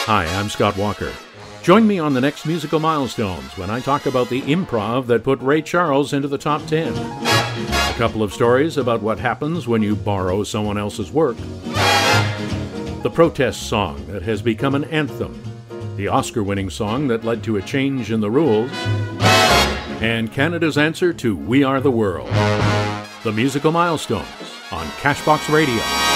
Hi, I'm Scott Walker. Join me on the next Musical Milestones when I talk about the improv that put Ray Charles into the top 10. A couple of stories about what happens when you borrow someone else's work. The protest song that has become an anthem. The Oscar-winning song that led to a change in the rules. And Canada's answer to We Are the World. The Musical Milestones on Cashbox Radio.